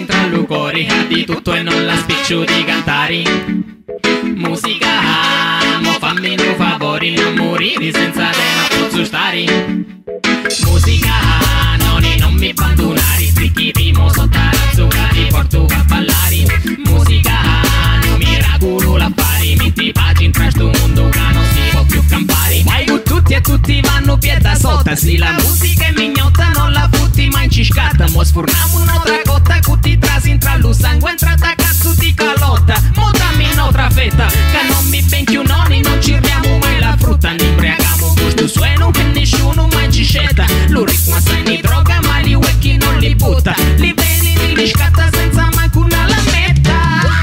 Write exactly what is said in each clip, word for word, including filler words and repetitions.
tra lucori, di tutto e non la spiccio di cantare. Musica, mo fammi un favore, non morire senza te non posso stare. Musica, non, non mi abbandonare, spicchi primo sotto la zucca, ti porto a ballare. Musica, non miracolo la fare, metti pace in questo mondo che non si può più campare. Vai con tutti e tutti vanno pieda sotto, sì la musica è mignotta, non la futti mai inciscata. Mo sforniamo un'altra cotta, cutti trasi intra lo sangue, entrata cazzo di calotta. Mo dammi un'altra fetta, che non mi benchi un nonni, non cirriamo mai la frutta. Ne imbriagamo questo suono che nessuno mai ci scetta. Lo ritmo sai di droga ma li wecchi non li butta. Li vedi li scatta senza manco una lametta.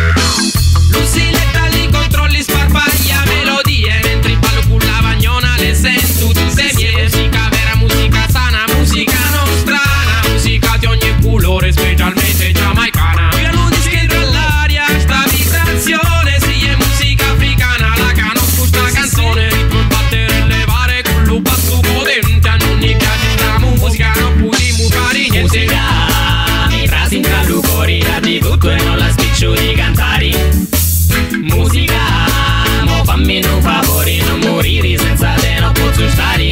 Lusiletta li controlli sparpaglia melodie, mentre in ballo con la vagnona le sento tutte mie. Musica vera, musica sana, musica non strana, musica di ogni colore, specialmente giamaicana. Qui la luce tra l'aria, sta vibrazione, sì è musica africana, la conosco sta canzone. Ritmo in battere e levare con lo basso potente, a non mi piace la musica, non possiamo fare niente. Musica, mi frasi in tra lucori, di tutto e non la spiccio di cantare. Musica, mo fammi un favore, non morire senza te non posso stare.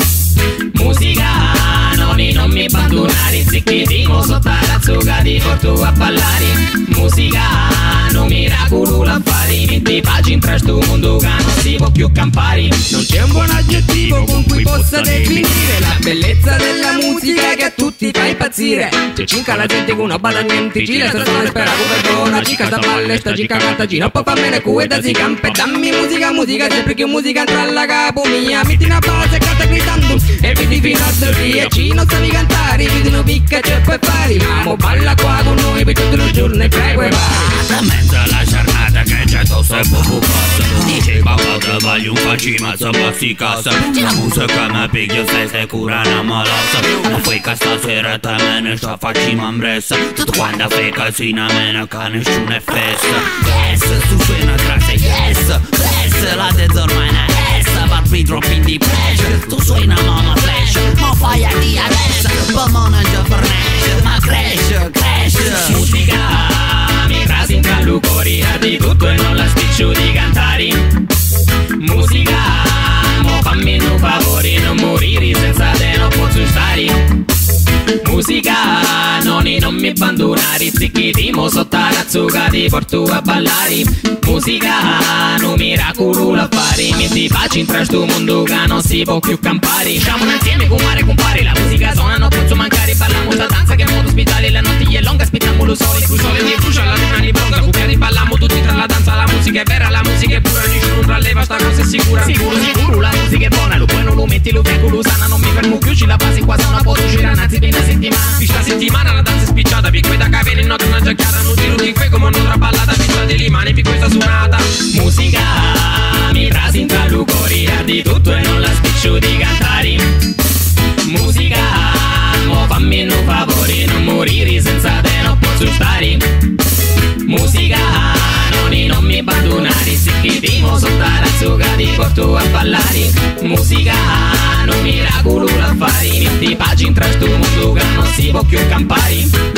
Musica, non, non mi abbandonare, zicchitimo sotto la zucca ti porto a ballare. Musica, non miracolo la fare, metti pace in questo mondo che non si può più campare. Non c'è un buon aggettivo con cui possa definire la bellezza della musica che a tutti fa impazzire. C'è cinca la gente con una bada niente, gira sta storia spera come buona, cica sta balle, sta cica canta, gira un po' fa mene cueta si campe. Dammi musica, musica, sempre che musica entra alla capo mia. Metti una base e canta gridando e vedi fino a dormire. Ci non savi cantare, vedi no picca c'è poi fare. Ma mo balla qua con noi per tutto il giorno e prego e vai. Da mezzo alla giornata che c'è tosto e poco passa, diceva che voglio un facimazzo a sti cassa. La musica mi piglia se sei cura una malassa. Ma fai che stasera te me ne sta facima impressa. Tutto quando fai casina meno che nessuno è festa. Yes, tu suona grazie, yes, yes, la te ormai è essa. But we drop in the pressure, tu suona mamma flash. Ma fai a di adesso, ma non è già fornesce. Ma cresce, cresce. Musica, mi frasi in tra lucori, di tutto e non la spiccio di cantare. Musica, mo fammi un favore, non morire senza te non posso stare. Musica, non, non mi abbandonare, zicchitimo sotto la zucca ti porto a ballare. Musica, non miracolo la fare, metti pace in questo mondo che non si può più campare. Siamo insieme con mare compare, la musica suona non posso mancare. Parliamo da danza che è modo ospitale, la notte è lunga, aspettiamo lo sole. Il sole mi brucia, la luna li pronta, cucchiari balliamo tutti tra la danza. La musica è vera, la musica è pura, nessuno tralleva, sta cosa è sicura. Sicuro, sicuro, la musica è buona, lo buono lo metti, lo fiacco, lo sana. Non mi fermo più, ci la passi qua, se una foto c'era nazi per una settimana. Questa settimana la danza è spicciata, picco da capire in notte una giacchiata. Non ti ruti qui come un'altra ballata, picciate le mani per questa suonata. Musica, mi frasi in tra lucori, di tutto e non la spiccio di cantare. Musica, mo fammi un favore, non morire senza te non posso stare. Musica, non, non mi abbandonare, zicchitimo sotto la zucca ti porto a ballare. Musica, non miracolo la fare, metti pace in questo mondo che non si può più campare.